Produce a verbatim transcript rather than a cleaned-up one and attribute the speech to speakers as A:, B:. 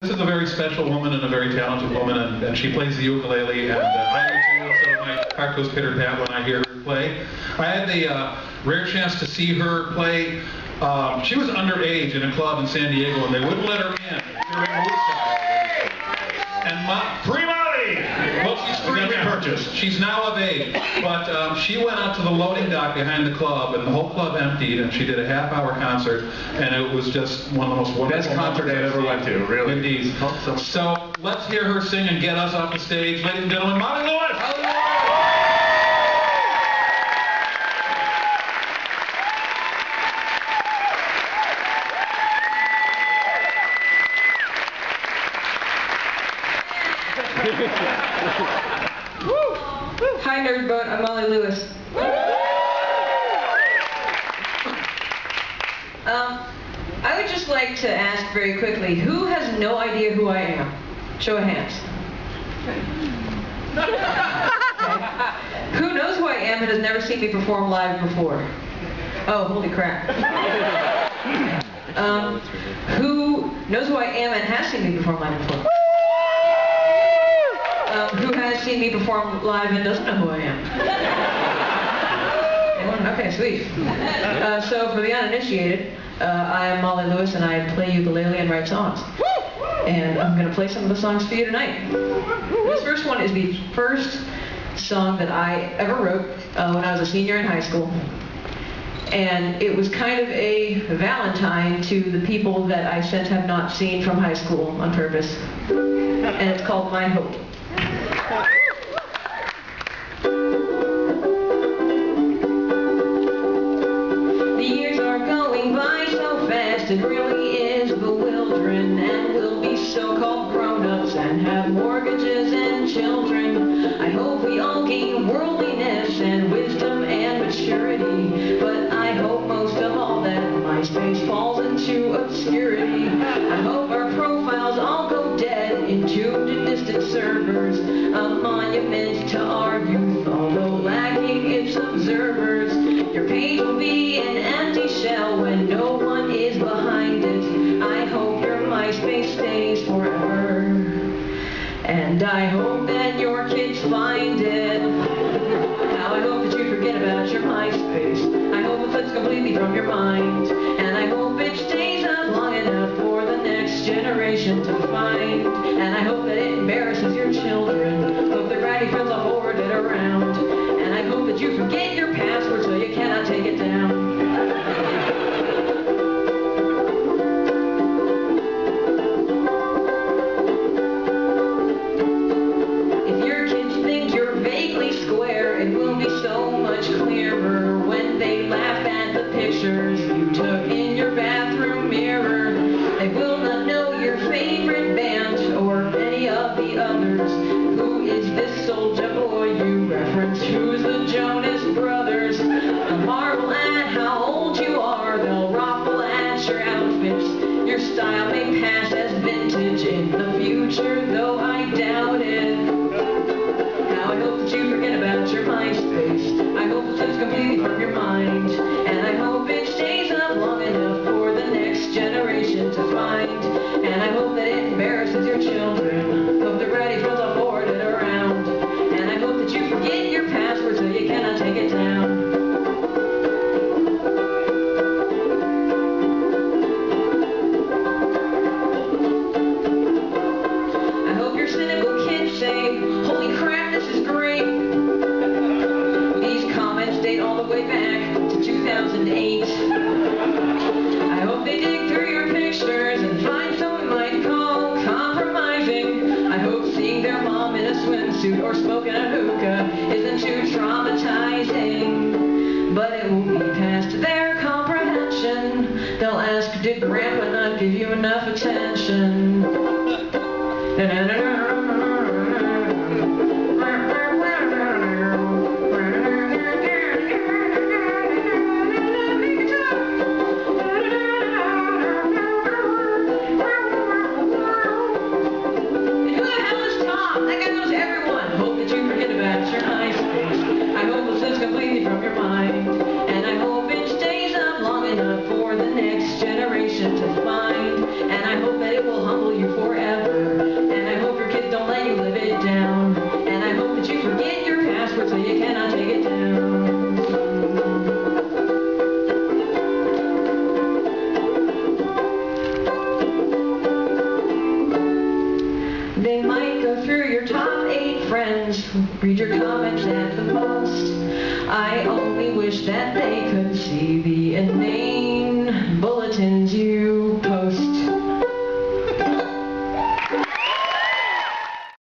A: This is a very special woman and a very talented woman, and, and she plays the ukulele, and uh, I do too, so my heart goes pitter-pat when I hear her play. I had the uh, rare chance to see her play. Um, she was underage in a club in San Diego, and they wouldn't let her in during Woodstock. And Ma Free Molly! Well, she's free now. She's now of age. But um, she went out to the loading dock behind the club, and the whole club emptied, and she did a half-hour concert, and it was just one of the most wonderful
B: best concert I ever went to, really.
A: Indeed. So. so let's hear her sing and get us off the stage. Ladies and gentlemen, Molly Lewis!
C: Hi, Nerd Boat. I'm Molly Lewis. Um, I would just like to ask very quickly, who has no idea who I am? Show of hands. Okay. Who knows who I am and has never seen me perform live before? Oh, holy crap. Um, who knows who I am and has seen me perform live before? Um, who has seen me perform live and doesn't know who I am? Anyone? Okay, sweet. Uh, so for the uninitiated, uh, I am Molly Lewis, and I play ukulele and write songs. And I'm going to play some of the songs for you tonight. This first one is the first song that I ever wrote uh, when I was a senior in high school. And it was kind of a valentine to the people that I since have not seen from high school on purpose. And it's called MyHope. The years are going by so fast, it really is bewildering, and we'll be so-called grown-ups and have mortgages and children. I hope we all gain worldliness and wisdom and maturity, but I hope most of all that MySpace falls into obscurity. I hope our profiles all go dead, entombed in distant servers, a monument to our youth, although lacking its observers. Your page will be an empty shell when no one is behind it. I hope your MySpace stays forever, and I hope that your kids find it. Now I hope that you forget about your MySpace. I hope it flips completely from your mind, and I hope it stays up long enough for the next generation to find. And I hope that it embarrasses your children. Hope their ratty friends will forward it around. And I hope that you forget your password so you cannot take it down. If your kids think you're vaguely square, it will be so much clearer when they laugh at the pictures you took in your bathroom mirror. They will not know your favorite band or any of the others. Who is this soldier boy you reference? Who's the Jonas Brothers? They'll marvel at how old you are. They'll raffle at your outfits. Your style may pass as vintage in the future, though I doubt it. Now I hope that you forget about your MySpace. I hope it slips completely from your mind, and I hope it stays up long enough for the next generation to find. And I hope that it embarrasses your children. Hope the ratty friends will forward it around. And I hope that you forget your password so you cannot take it down. I hope your cynical kids say, holy crap, this is great. These comments date all the way back to two thousand eight. I hope they dig through your pictures and find someone might call compromising. I hope seeing their mom in a swimsuit or smoking a hookah isn't too traumatizing, but it will be past their comprehension. They'll ask, did Grandpa not give you enough attention? Na -na -na -na. Completely from your mind, and I hope it stays up long enough for the next generation to find, and I hope that it will humble you forever. They might go through your top eight friends, read your comments at the most. I only wish that they could see the inane bulletins you